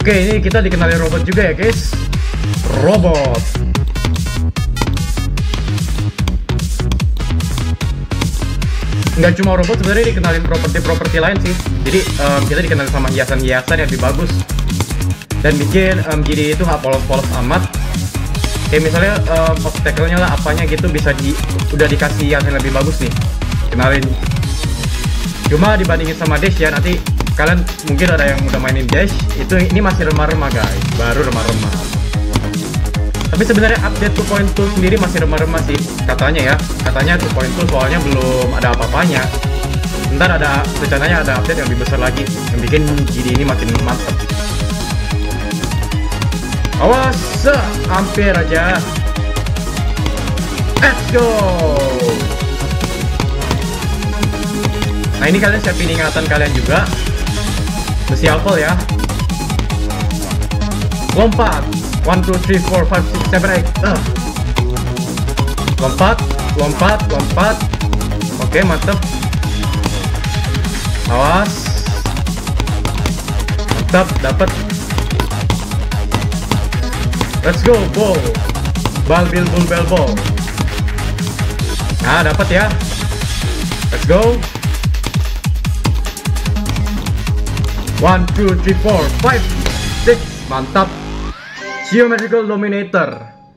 Oke, ini kita dikenalin robot juga ya guys. Robot. Nggak cuma robot, sebenarnya dikenalin properti lain sih. Jadi kita dikenalin sama hiasan-hiasan yang lebih bagus dan bikin jadi itu nggak polos-polos amat. Kayak misalnya obstacle-nya lah apanya gitu bisa udah dikasih hiasan yang lebih bagus nih. Kenalin. Cuma dibandingin sama Dash ya, nanti kalian mungkin ada yang udah mainin Dash, ini masih remah-remah guys, baru remah-remah. Tapi sebenarnya update 2.2 sendiri masih remah-remah sih, katanya ya. Katanya 2.2 soalnya belum ada apa-apanya. Ntar rencananya ada update yang lebih besar lagi, yang bikin GD ini makin mantap. Awas, hampir aja. Let's go. Nah ini kalian siapin ingatan kalian juga. Mesti hafal ya. Lompat. 1, 2, 3, 4, 5, 6, 7, 8. Lompat, lompat, lompat. Oke, mantep. Awas. Mantap, dapat. Let's go, ball. Ball, bill, bull, bell, ball. Nah, dapat ya. Let's go. 1, 2, 3, 4, 5, 6. Mantap. Geometrical Dominator.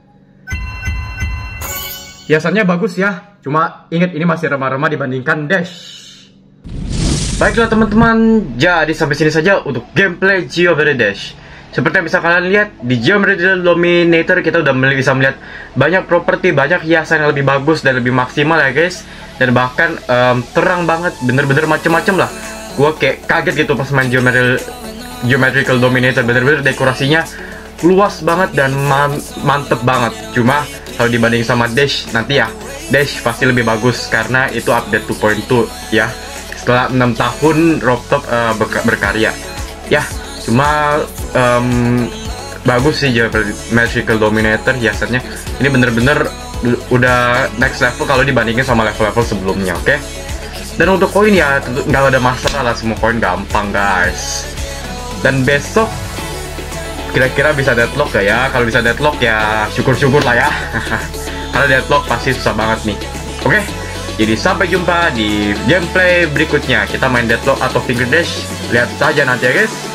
Hiasannya bagus ya. Cuma ingat ini masih remah-remah dibandingkan Dash. Baiklah teman-teman, jadi sampai sini saja untuk gameplay Geometry Dash. Seperti yang bisa kalian lihat di Geometrical Dominator kita udah bisa melihat banyak properti, banyak hiasan yang lebih bagus dan lebih maksimal ya guys. Dan bahkan terang banget, bener-bener macem-macem lah. Gue kayak kaget gitu pas main Geometrical Dominator, bener-bener dekorasinya luas banget dan mantep banget. Cuma kalau dibanding sama Dash nanti ya, Dash pasti lebih bagus karena itu update 2.2 ya. Setelah 6 tahun Robtop berkarya ya. Cuma bagus sih Geometrical Dominator hiasannya. Ini bener-bener udah next level kalau dibandingin sama level-level sebelumnya, oke? Dan untuk koin ya nggak ada masalah lah, semua koin gampang guys. Dan besok kira-kira bisa deadlock gak ya? Kalau bisa deadlock ya syukur-syukur lah ya. Kalau deadlock pasti susah banget nih. Oke, jadi sampai jumpa di gameplay berikutnya. Kita main deadlock atau finger dash, lihat saja nanti ya guys.